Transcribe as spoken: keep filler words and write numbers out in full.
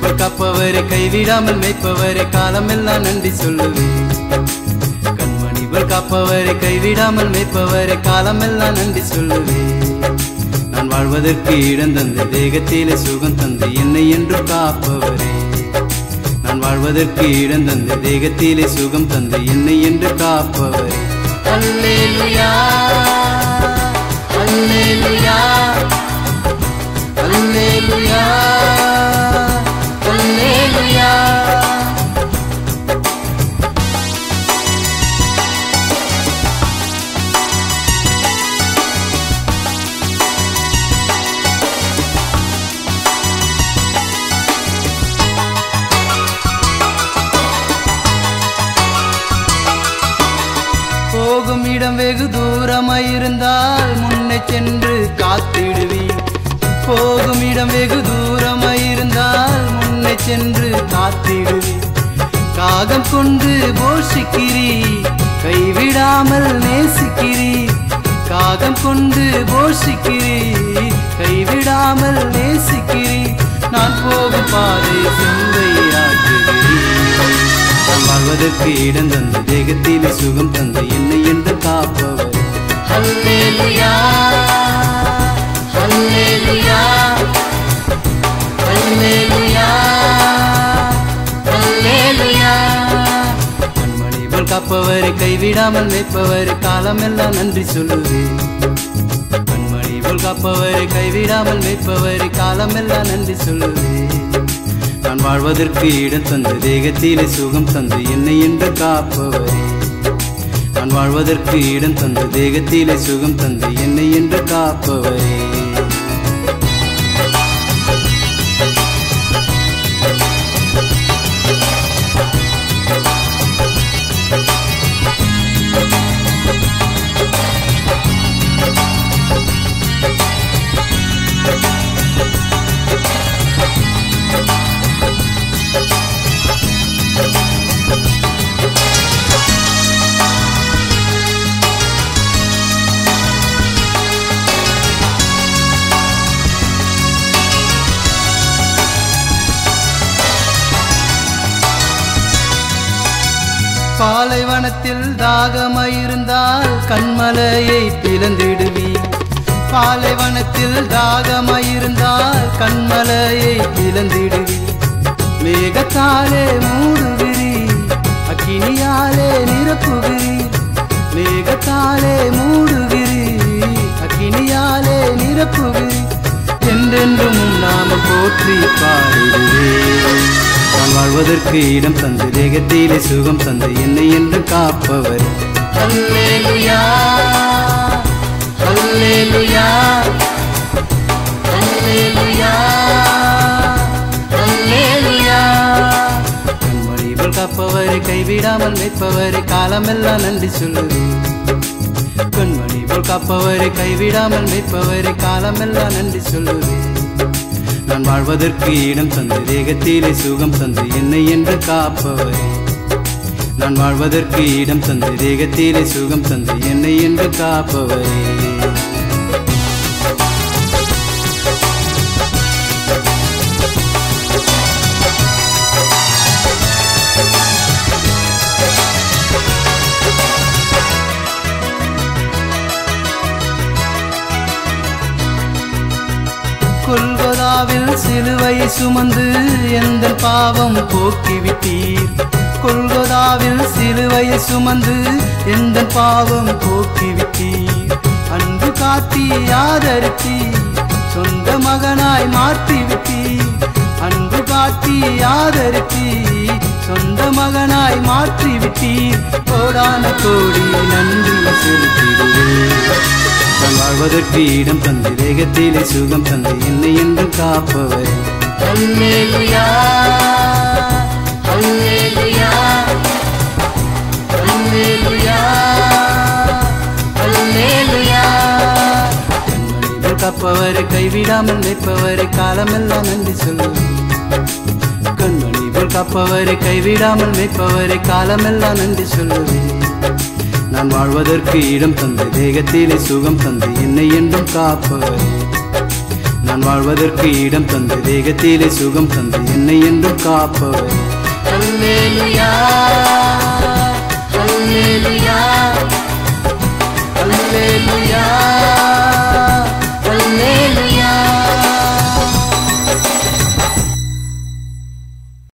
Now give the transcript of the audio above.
போல் காப்பவரை கைவிடாமல் மேய்ப்பவரை காலமெல்லாம் நன்றி சொல்லுவேன். கண்மணி போல் காப்பவரை கைவிடாமல் மேய்ப்பவரை காலமெல்லாம் நன்றி சொல்லுவேன். நான் வாழ்வதற்கு இடம் தந்து தேகத்திலே சுகம் தந்து என்னை என்று காப்பவரே. நான் வாழ்வதற்கு இடம் தந்து தேகத்திலே சுகம் தந்து என்னை என்று காப்பவரே. அல்லேலூயா அல்லேலூயா அல்லேலூயா அல்லேலூயா. போகும் இடம் வெகு தூரமாயிருந்தால் முன்னே சென்று காத்திடுவீர். போகும் இடம் வெகு தூரமாயிருந்தால் முன்னே சென்று காத்திடுவீர். காகம் கொண்டு போஷிக்கிறீர், கைவிடாமல் நேசிக்கிறீர். காகம் கொண்டு போஷிக்கிறீர், கைவிடாமல் நேசிக்கிறீர். நான் போகும் பாதை செம்மையாக்குகிறீர். நான் வாழ்வதற்கு இடம் தந்து தேகத்திலே சுகம் தந்து என்னை என்று காப்பவர். அல்லேலூயா அல்லேலூயா அல்லேலூயா அல்லேலூயா. கண்மணி போல் காப்பவரை கைவிடாமல் மேய்ப்பவரை காலமெல்லாம் நன்றி சொல்லுவேன். கண்மணி போல் காப்பவரை கைவிடாமல் மேய்ப்பவரை காலமெல்லாம் நன்றி சொல்லுவேன். நான் வாழ்வதற்கு இடம் தந்து தேகத்திலே சுகம் தந்து என்னை என்று காப்பவரே. நான் வாழ்வதற்கு இடம் தந்து தேகத்திலே சுகம் தந்து என்னை என்று காப்பவரே. பாலைவனத்தில் தாகமாயிருந்தால் கண்மலையை பிளந்திடுவீர். பாலைவனத்தில் தாகமாயிருந்தால் கண்மலையை பிளந்திடுவீர். மேகத்தாலே மூடுகிறீர், அக்கினியாலே நிரப்புகிறீர். மேகத்தாலே மூடுகிறீர், அக்கினியாலே நிரப்புகிறீர். என்றென்றும் நாம போற்றி பாடுகிறேன். நான் வாழ்வதற்கு இடம் தந்து தேகத்திலே சுகம் தந்து என்னை என்று காப்பவர். அல்லேலூயா அல்லேலூயா அல்லேலூயா அல்லேலூயா. கண்மணி போல் காப்பவரை கைவிடாமல் மேய்ப்பவரை காலமெல்லாம் நன்றி சொல்லுவேன். கண்மணி போல் காப்பவரை கைவிடாமல் மேய்ப்பவரை காலமெல்லாம் நன்றி சொல்லுவேன். நான் வாழ்வதற்கு இடம் தந்து தேகத்திலே சுகம் தந்து என்னை என்று காப்பவரே. நான் வாழ்வதற்கு இடம் தந்து தேகத்திலே சுகம் தந்து என்னை என்று காப்பவரே. கொல்கொதாவில் சிலுவையை சுமந்து எந்த பாவம் போக்கிவிட்டீர். கொல்கொதாவில் சிலுவையை சுமந்து எந்த பாவம் போக்கிவிட்டீர். அன்பு காட்டி ஆதரித்தீர், சொந்த மகனாய் மாற்றிவிட்டீர். அன்பு காட்டி ஆதரித்தீர், சொந்த மகனாய் மாற்றிவிட்டீர். கோடான கோடி நன்றி செலுத்திடுவேன். நான் வாழ்வதற்கு இடம் தந்து தேகத்திலே சுகம் தந்து என்னை என்று காப்பவர். அல்லேலூயா அல்லேலூயா அல்லேலூயா அல்லேலூயா. கண்மணி போல் காப்பவரை கைவிடாமல் மேய்ப்பவரை காலமெல்லாம் நன்றி சொல்லுவேன். கண்மணி போல் காப்பவரை கைவிடாமல் மேய்ப்பவரை காலமெல்லாம் நன்றி சொல்லுவேன். நான் வாழ்வதற்கு இடம் தந்து தேகத்திலே சுகம் தந்து என்னை என்றும் காப்பவரே. நான் நான் வாழ்வதற்கு இடம் தந்து தேகத்திலே சுகம் தந்து என்னை என்றும் காப்பவர். அல்லேலூயா அல்லேலூயா